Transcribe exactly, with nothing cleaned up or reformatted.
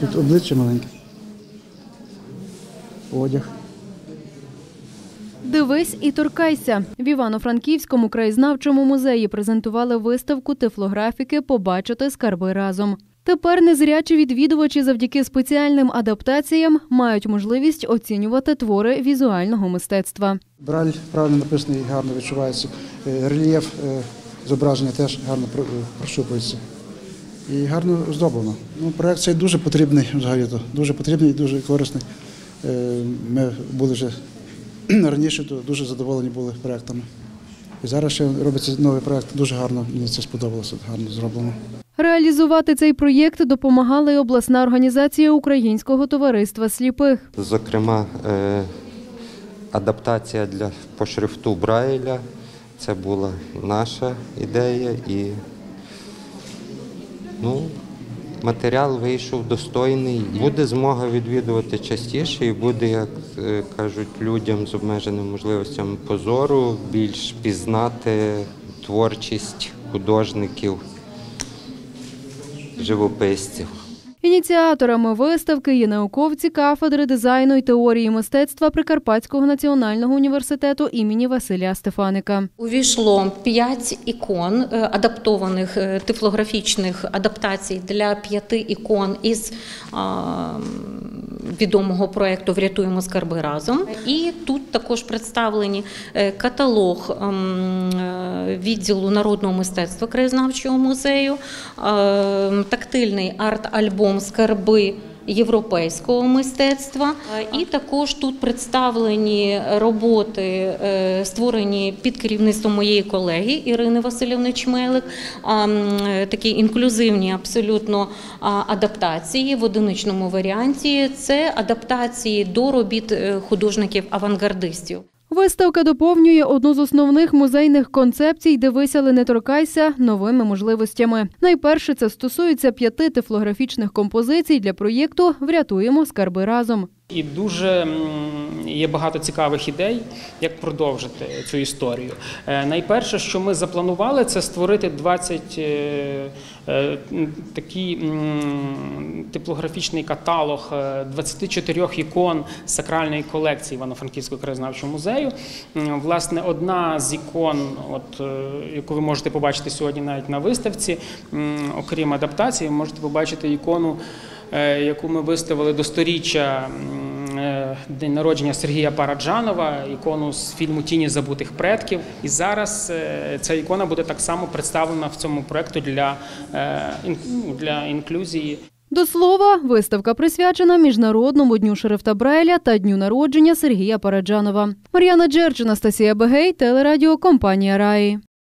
Тут обличчя маленьке. Одяг. «Дивись і торкайся». В Івано-Франківському краєзнавчому музеї презентували виставку тифлографіки «Побачити скарби разом». Тепер незрячі відвідувачі завдяки спеціальним адаптаціям мають можливість оцінювати твори візуального мистецтва. Брайль правильно написаний, гарно відчувається. Рельєф зображення теж гарно прощупується. І гарно зроблено. Ну, проект цей дуже потрібний взагалі, дуже потрібний і дуже корисний. Ми були вже раніше, дуже задоволені були проектами. І зараз ще робиться новий проект, дуже гарно, мені це сподобалося, гарно зроблено. Реалізувати цей проєкт допомагала й обласна організація Українського товариства сліпих. Зокрема, адаптація для, по шрифту Брайля – це була наша ідея. І ну, матеріал вийшов достойний. Буде змога відвідувати частіше і буде, як кажуть, людям з обмеженими можливостями позору більш пізнати творчість художників, живописців. Ініціаторами виставки є науковці кафедри дизайну і теорії мистецтва Прикарпатського національного університету імені Василя Стефаника. Увійшло п'ять ікон, адаптованих тифлографічних адаптацій для п'яти ікон із а, відомого проєкту «Врятуємо скарби разом». І тут також представлені каталог відділу народного мистецтва краєзнавчого музею, тактильний арт-альбом «Скарби європейського мистецтва». І також тут представлені роботи, створені під керівництвом моєї колеги Ірини Василівни Чмелик, такі інклюзивні абсолютно адаптації в одиничному варіанті. Це адаптації до робіт художників-авангардистів. Виставка доповнює одну з основних музейних концепцій «Дивись, але не торкайся» новими можливостями. Найперше це стосується п'яти тифлографічних композицій для проєкту «Врятуємо скарби разом». І дуже є багато цікавих ідей, як продовжити цю історію. Найперше, що ми запланували, це створити двадцять такий типографічний каталог двадцяти чотирьох ікон сакральної колекції Івано-Франківського краєзнавчого музею. Власне, одна з ікон, от, яку ви можете побачити сьогодні навіть на виставці, окрім адаптації, ви можете побачити ікону, яку ми виставили до сторіччя день народження Сергія Параджанова, ікону з фільму «Тіні забутих предків». І зараз ця ікона буде так само представлена в цьому проєкту для, для інклюзії. До слова, виставка присвячена Міжнародному дню шрифта Брайля та дню народження Сергія Параджанова. Мар'яна Джерч, Анастасія Бегей, телерадіокомпанія «Раї».